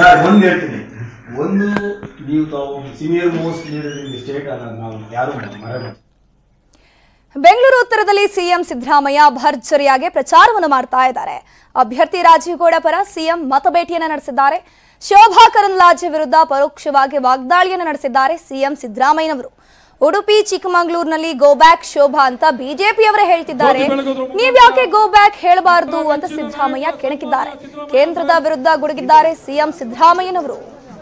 Sir ಒಂದು ಹೇಳ್ತೀನಿ, ಒಂದು ನೀವು ತಾವು senior most leader in the state ಅನ್ನೋದು ನಾವು ಯಾರು ಮರೆಯಲ್ಲ. ಬೆಂಗಳೂರು ಉತ್ತರದಲ್ಲಿ ಸಿಎಂ ಸಿದ್ದರಾಮಯ್ಯ ಭರ್ಜರಿಯಾಗಿ ಪ್ರಚಾರವನ್ನು ಮಾಡ್ತಾ ಇದ್ದಾರೆ. ಅಭ್ಯರ್ಥಿ ರಾಜೀವ್ ಗೌಡ ಪರ ಸಿಎಂ ಮತಬೇಟಿಯನ್ನು ನಡೆಸಿದ್ದಾರೆ. ಶೋಭಾ ಕರಂದ್ಲಾಜೆ ವಿರುದ್ಧ ಪರೋಕ್ಷವಾಗಿ ವಾಗ್ದಾಳಿಯನ್ನು ನಡೆಸಿದ್ದಾರೆ ಸಿಎಂ ಸಿದ್ದರಾಮಯ್ಯನವರು. ಉಡುಪಿ ಚಿಕ್ಕಮಗಳೂರಿನಲ್ಲಿ ಗೋ ಬ್ಯಾಕ್ ಶೋಭಾ ಅಂತ ಬಿಜೆಪಿಯವರೇ ಹೇಳ್ತಿದ್ದಾರೆ. ನೀವ್ಯಾಕೆ ಗೋ ಬ್ಯಾಕ್ ಹೇಳಬಾರದು ಅಂತ ಸಿದ್ದರಾಮಯ್ಯ ಕೆಣಕಿದ್ದಾರೆ. ಕೇಂದ್ರದ ವಿರುದ್ಧ ಗುಡುಗಿದ್ದಾರೆ ಸಿಎಂ ಸಿದ್ದರಾಮಯ್ಯನವರು.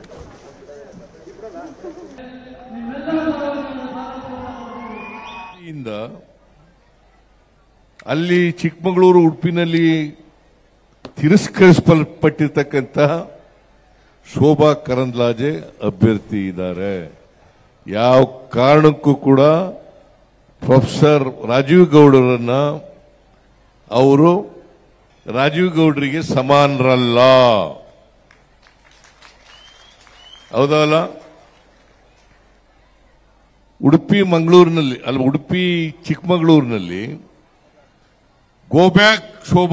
ಅಲ್ಲಿ ಚಿಕ್ಕಮಗಳೂರು ಉಡುಪಿನಲ್ಲಿ ತಿರಸ್ಕರಿಸಲ್ಪಟ್ಟಿರ್ತಕ್ಕಂಥ ಶೋಭಾ ಕರಂದ್ಲಾಜೆ ಅಭ್ಯರ್ಥಿ ಇದ್ದಾರೆ. ಯಾವ ಕಾರಣಕ್ಕೂ ಕೂಡ ಪ್ರೊಫೆಸರ್ ರಾಜೀವ್ ಗೌಡರನ್ನ ಅವರು ರಾಜೀವ್ ಗೌಡರಿಗೆ ಸಮಾನರಲ್ಲ. ಹೌದಲ್ಲ? ಉಡುಪಿ ಚಿಕ್ಕಮಗಳೂರಿನಲ್ಲಿ ಗೋ ಬ್ಯಾಕ್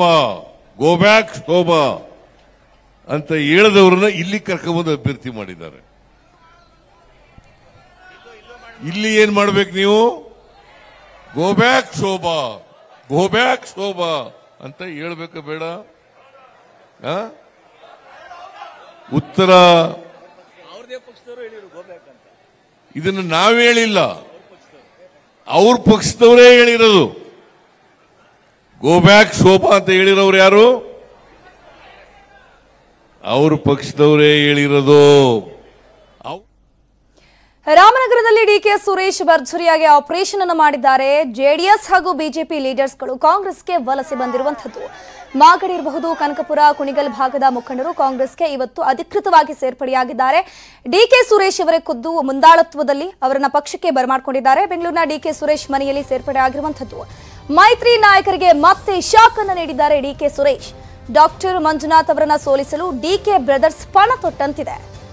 ಶೋಭಾ ಅಂತ ಹೇಳಿದವರನ್ನ ಇಲ್ಲಿ ಕರ್ಕೊಂಡ್ಬಂದು ಅಭ್ಯರ್ಥಿ ಮಾಡಿದ್ದಾರೆ. ಇಲ್ಲಿ ಏನ್ ಮಾಡ್ಬೇಕು ನೀವು? ಗೋ ಬ್ಯಾಕ್ ಶೋಭಾ ಅಂತ ಹೇಳ್ಬೇಕ ಬೇಡ? ಉತ್ತರ ಇದನ್ನು ನಾವು ಹೇಳಿಲ್ಲ, ಅವ್ರ ಪಕ್ಷದವರೇ ಹೇಳಿರೋದು. ಗೋ ಬ್ಯಾಕ್ ಶೋಭಾ ಅಂತ ಹೇಳಿರೋರು ಯಾರು? ಅವ್ರ ಪಕ್ಷದವರೇ ಹೇಳಿರೋದು. ರಾಮನಗರದಲ್ಲಿ ಡಿಕೆ ಸುರೇಶ್ ಭರ್ಜರಿಯಾಗಿ ಆಪರೇಷನ್ ಅನ್ನು ಮಾಡಿದ್ದಾರೆ. ಜೆಡಿಎಸ್ ಹಾಗೂ ಬಿಜೆಪಿ ಲೀಡರ್ಸ್ಗಳು ಕಾಂಗ್ರೆಸ್ಗೆ ವಲಸೆ ಬಂದಿರುವಂತದ್ದು. ಮಾಗಡಿ ಇರಬಹುದು, ಕನಕಪುರ, ಕುಣಿಗಲ್ ಭಾಗದ ಮುಖಂಡರು ಕಾಂಗ್ರೆಸ್ಗೆ ಇವತ್ತು ಅಧಿಕೃತವಾಗಿ ಸೇರ್ಪಡೆಯಾಗಿದ್ದಾರೆ. ಡಿಕೆ ಸುರೇಶ್ ಅವರೇ ಖುದ್ದು ಮುಂದಾಳತ್ವದಲ್ಲಿ ಅವರನ್ನ ಪಕ್ಷಕ್ಕೆ ಬರಮಾಡಿಕೊಂಡಿದ್ದಾರೆ. ಬೆಂಗಳೂರಿನ ಡಿಕೆ ಸುರೇಶ್ ಮನೆಯಲ್ಲಿ ಸೇರ್ಪಡೆ ಆಗಿರುವಂತದ್ದು. ಮೈತ್ರಿ ನಾಯಕರಿಗೆ ಮತ್ತೆ ಶಾಕ್ ಅನ್ನು ನೀಡಿದ್ದಾರೆ ಡಿಕೆ ಸುರೇಶ್. ಡಾಕ್ಟರ್ ಮಂಜುನಾಥ್ ಅವರನ್ನ ಸೋಲಿಸಲು ಡಿಕೆ ಬ್ರದರ್ಸ್ ಪಣ ತೊಟ್ಟಂತಿದೆ.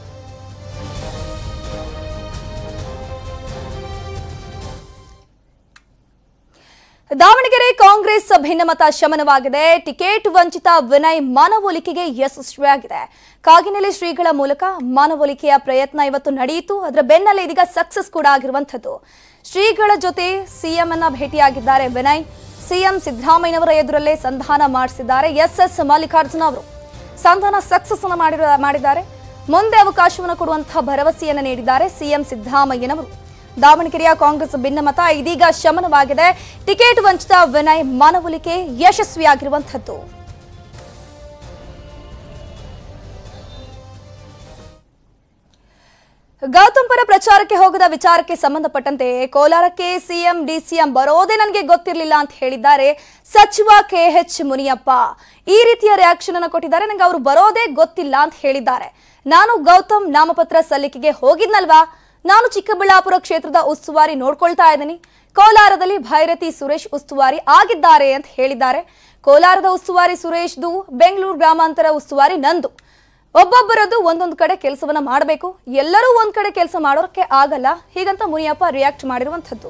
ದಾವಣಗೆರೆ ಕಾಂಗ್ರೆಸ್ ಭಿನ್ನಮತ ಶಮನವಾಗಿದೆ. ಟಿಕೆಟ್ ವಂಚಿತ ವಿನಯ್ ಮನವೊಲಿಕೆಗೆ ಯಶಸ್ವಿಯಾಗಿದೆ. ಕಾಗಿನೆಲೆ ಶ್ರೀಗಳ ಮೂಲಕ ಮನವೊಲಿಕೆಯ ಪ್ರಯತ್ನ ಇವತ್ತು ನಡೆಯಿತು. ಅದರ ಬೆನ್ನಲ್ಲೇ ಇದೀಗ ಸಕ್ಸಸ್ ಕೂಡ ಆಗಿರುವಂತದ್ದು. ಶ್ರೀಗಳ ಜೊತೆ ಸಿಎಂ ಅನ್ನ ಭೇಟಿಯಾಗಿದ್ದಾರೆ ವಿನಯ್. ಸಿಎಂ ಸಿದ್ದರಾಮಯ್ಯನವರ ಎದುರಲ್ಲೇ ಸಂಧಾನ ಮಾಡಿಸಿದ್ದಾರೆ. ಎಸ್ ಮಲ್ಲಿಕಾರ್ಜುನ ಅವರು ಸಂಧಾನ ಸಕ್ಸಸ್ ಅನ್ನು ಮಾಡಿದ್ದಾರೆ. ಮುಂದೆ ಅವಕಾಶವನ್ನು ಕೊಡುವಂತಹ ಭರವಸೆಯನ್ನು ನೀಡಿದ್ದಾರೆ ಸಿಎಂ ಸಿದ್ದರಾಮಯ್ಯನವರು. ದಾವಣಗೆರೆಯ ಕಾಂಗ್ರೆಸ್ ಭಿನ್ನಮತ ಇದೀಗ ಶಮನವಾಗಿದೆ. ಟಿಕೆಟ್ ವಂಚಿತ ವಿನಯ್ ಮನವೊಲಿಕೆ ಯಶಸ್ವಿಯಾಗಿರುವಂತದ್ದು. ಗೌತಮ್ ಪರ ಪ್ರಚಾರಕ್ಕೆ ಹೋಗದ ವಿಚಾರಕ್ಕೆ ಸಂಬಂಧಪಟ್ಟಂತೆ ಕೋಲಾರಕ್ಕೆ ಸಿಎಂ ಡಿಸಿಎಂ ಬರೋದೇ ನನಗೆ ಗೊತ್ತಿರಲಿಲ್ಲ ಅಂತ ಹೇಳಿದ್ದಾರೆ ಸಚಿವ ಕೆಎಚ್ ಮುನಿಯಪ್ಪ. ಈ ರೀತಿಯ ರಿಯಾಕ್ಷನ್ ಅನ್ನು ಕೊಟ್ಟಿದ್ದಾರೆ. ನನಗೆ ಅವರು ಬರೋದೇ ಗೊತ್ತಿಲ್ಲ ಅಂತ ಹೇಳಿದ್ದಾರೆ. ನಾನು ಗೌತಮ್ ನಾಮಪತ್ರ ಸಲ್ಲಿಕೆಗೆ ಹೋಗಿದ್ನಲ್ವಾ, ನಾನು ಚಿಕ್ಕಬಳ್ಳಾಪುರ ಕ್ಷೇತ್ರದ ಉಸ್ತುವಾರಿ ನೋಡ್ಕೊಳ್ತಾ ಇದ್ದೀನಿ. ಕೋಲಾರದಲ್ಲಿ ಭೈರತಿ ಸುರೇಶ್ ಉಸ್ತುವಾರಿ ಆಗಿದ್ದಾರೆ ಅಂತ ಹೇಳಿದ್ದಾರೆ. ಕೋಲಾರದ ಉಸ್ತುವಾರಿ ಸುರೇಶ್ದು, ಬೆಂಗಳೂರು ಗ್ರಾಮಾಂತರ ಉಸ್ತುವಾರಿ ನಂದು. ಒಬ್ಬೊಬ್ಬರದ್ದು ಒಂದೊಂದು ಕಡೆ ಕೆಲಸವನ್ನ ಮಾಡಬೇಕು, ಎಲ್ಲರೂ ಒಂದ್ ಕಡೆ ಕೆಲಸ ಮಾಡೋಕೆ ಆಗಲ್ಲ, ಹೀಗಂತ ಮುನಿಯಪ್ಪ ರಿಯಾಕ್ಟ್ ಮಾಡಿರುವಂತದ್ದು.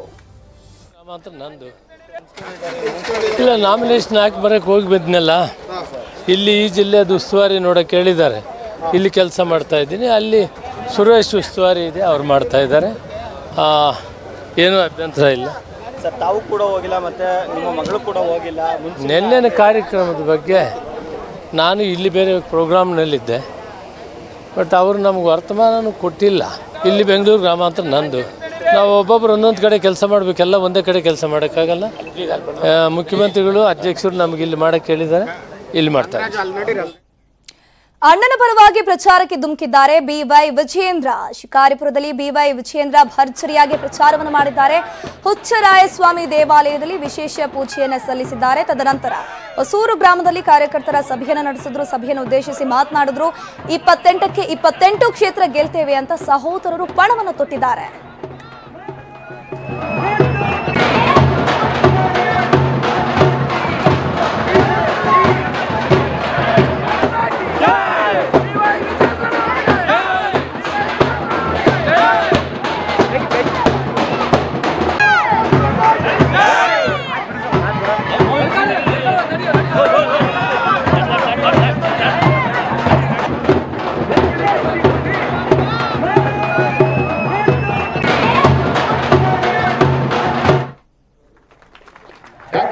ಇಲ್ಲ, ನಾಮಿನೇಷನ್ ಹಾಕಿ ಬರಕ್ಕೆ ಹೋಗಿ ಬಂದ್ನಲ್ಲ, ಇಲ್ಲಿ ಈ ಜಿಲ್ಲೆದು ಉಸ್ತುವಾರಿ ನೋಡಕ್ಕೆ ಹೇಳಿದ್ದಾರೆ. ಇಲ್ಲಿ ಕೆಲಸ ಮಾಡ್ತಾ ಇದ್ದೀನಿ. ಅಲ್ಲಿ ಸುರೇಶ್ ಉಸ್ತುವಾರಿ ಇದೆ, ಅವ್ರು ಮಾಡ್ತಾ ಇದ್ದಾರೆ. ಏನೂ ಅಭ್ಯಂತರ ಇಲ್ಲ ಸರ್. ತಾವು ಕೂಡ ಹೋಗಿಲ್ಲ, ಮತ್ತೆ ನಿಮ್ಮ ಮಗಳು ಕೂಡ ಹೋಗಿಲ್ಲ. ನಿನ್ನೆನ ಕಾರ್ಯಕ್ರಮದ ಬಗ್ಗೆ ನಾನು ಇಲ್ಲಿ ಬೇರೆ ಪ್ರೋಗ್ರಾಮ್ನಲ್ಲಿದ್ದೆ, ಬಟ್ ಅವರು ನಮ್ಗೆ ವರ್ತಮಾನನೂ ಕೊಟ್ಟಿಲ್ಲ. ಇಲ್ಲಿ ಬೆಂಗಳೂರು ಗ್ರಾಮಾಂತರ ನಂದು. ನಾವು ಒಬ್ಬೊಬ್ಬರು ಒಂದೊಂದು ಕಡೆ ಕೆಲಸ ಮಾಡಬೇಕೆಲ್ಲ, ಒಂದೇ ಕಡೆ ಕೆಲಸ ಮಾಡೋಕ್ಕಾಗಲ್ಲ. ಮುಖ್ಯಮಂತ್ರಿಗಳು ಅಧ್ಯಕ್ಷರು ನಮಗೆ ಇಲ್ಲಿ ಮಾಡೋಕ್ಕೆ ಹೇಳಿದ್ದಾರೆ, ಇಲ್ಲಿ ಮಾಡ್ತಾರೆ. ಅಣ್ಣನ ಪರವಾಗಿ ಪ್ರಚಾರಕ್ಕೆ ಧುಮುಕಿದ್ದಾರೆ ಬಿವೈ ವಿಜಯೇಂದ್ರ. ಶಿಕಾರಿಪುರದಲ್ಲಿ ಬಿವೈ ವಿಜಯೇಂದ್ರ ಭರ್ಜರಿಯಾಗಿ ಪ್ರಚಾರವನ್ನು ಮಾಡಿದ್ದಾರೆ. ಹುಚ್ಚರಾಯಸ್ವಾಮಿ ದೇವಾಲಯದಲ್ಲಿ ವಿಶೇಷ ಪೂಜೆಯನ್ನು ಸಲ್ಲಿಸಿದ್ದಾರೆ. ತದನಂತರ ಹೊಸೂರು ಗ್ರಾಮದಲ್ಲಿ ಕಾರ್ಯಕರ್ತರ ಸಭೆಯನ್ನು ನಡೆಸಿದ್ರು. ಸಭೆಯನ್ನು ಉದ್ದೇಶಿಸಿ ಮಾತನಾಡಿದ್ರು. 28ಕ್ಕೆ 28 ಕ್ಷೇತ್ರ ಗೆಲ್ತೇವೆ ಅಂತ ಸಹೋದರರು ಪಣವನ್ನು ತೊಟ್ಟಿದ್ದಾರೆ.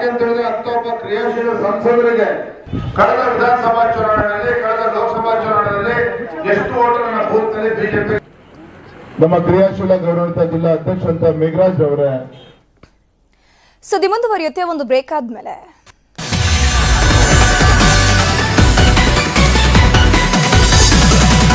ಯಾಕೆಂತೇಳಿದ್ರೆ ಅಂತೊಬ್ಬ ಕ್ರಿಯಾಶೀಲ ಸಂಸದರಿಗೆ ಕಳೆದ ವಿಧಾನಸಭಾ ಚುನಾವಣೆಯಲ್ಲಿ ಕಳೆದ ಲೋಕಸಭಾ ಚುನಾವಣೆಯಲ್ಲಿ ಎಷ್ಟು ಓಟುಗಳನ್ನ ಬೂತ್ನಲ್ಲಿ ಬಿಜೆಪಿ ನಮ್ಮ ಕ್ರಿಯಾಶೀಲ ಗೌರವಿತ ಜಿಲ್ಲಾ ಅಧ್ಯಕ್ಷ ಅಂತ ಮೇಘರಾಜ್ ಅವರೇ. ಸುದ್ದಿ ಮುಂದುವರಿಯುತ್ತೆ ಒಂದು ಬ್ರೇಕ್ ಆದ್ಮೇಲೆ.